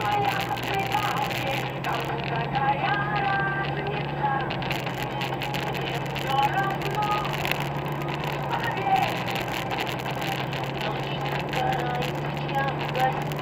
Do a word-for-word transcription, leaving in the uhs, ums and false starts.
моя признание, кому какая разница, мне все равно, поверь. Ночь такая, сейчас